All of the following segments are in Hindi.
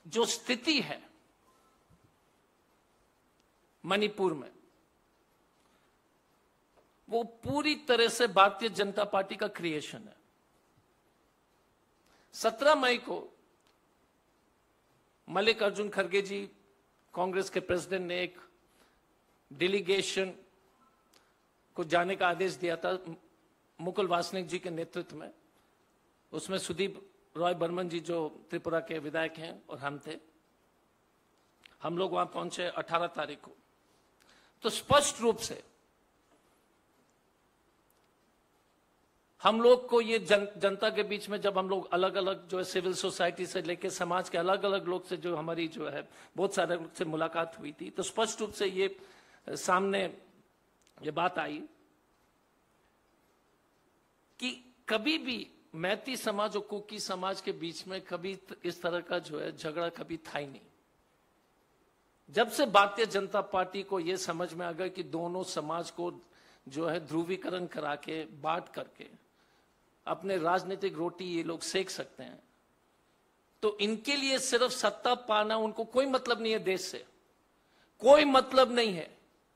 जो स्थिति है मणिपुर में, वो पूरी तरह से भारतीय जनता पार्टी का क्रिएशन है। 17 मई को मल्लिकार्जुन खड़गे जी, कांग्रेस के प्रेसिडेंट, ने एक डेलीगेशन को जाने का आदेश दिया था मुकुल वासनिक जी के नेतृत्व में। उसमें सुदीप रॉय बर्मन जी जो त्रिपुरा के विधायक हैं और हम थे। हम लोग वहां पहुंचे 18 तारीख को। तो स्पष्ट रूप से हम लोग को ये जनता के बीच में, जब हम लोग अलग अलग जो है सिविल सोसाइटी से लेकर समाज के अलग अलग लोग से जो हमारी जो है बहुत सारे लोग से मुलाकात हुई थी, तो स्पष्ट रूप से ये सामने ये बात आई कि कभी भी मैती समाज और कुकी समाज के बीच में कभी इस तरह का जो है झगड़ा कभी था ही नहीं। जब से भारतीय जनता पार्टी को यह समझ में आ गया कि दोनों समाज को जो है ध्रुवीकरण करा के बांट करके अपने राजनीतिक रोटी ये लोग सेक सकते हैं, तो इनके लिए सिर्फ सत्ता पाना, उनको कोई मतलब नहीं है, देश से कोई मतलब नहीं है।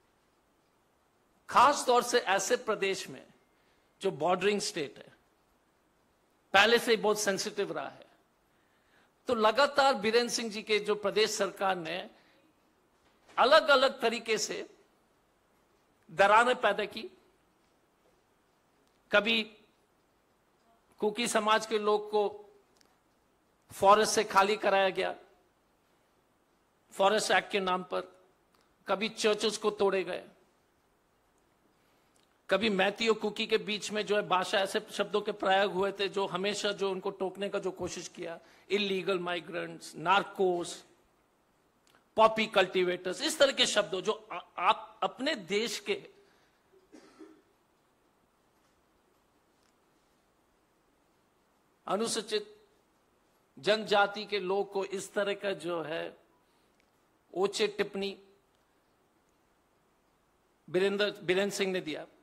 खास तौर से ऐसे प्रदेश में जो बॉर्डरिंग स्टेट है, पहले से ही बहुत सेंसिटिव रहा है। तो लगातार बीरेंद्र सिंह जी के जो प्रदेश सरकार ने अलग अलग तरीके से दरारें पैदा की। कभी कुकी समाज के लोग को फॉरेस्ट से खाली कराया गया फॉरेस्ट एक्ट के नाम पर, कभी चर्चेस को तोड़े गए, कभी मैती और कुकी के बीच में जो है भाषा ऐसे शब्दों के प्रयोग हुए थे जो हमेशा जो उनको टोकने का जो कोशिश किया, illegal migrants, narcos, poppy cultivators, इस तरह के शब्दों जो आप अपने देश के अनुसूचित जनजाति के लोग को इस तरह का जो है ओछे टिप्पणी बीरेंद्र सिंह ने दिया।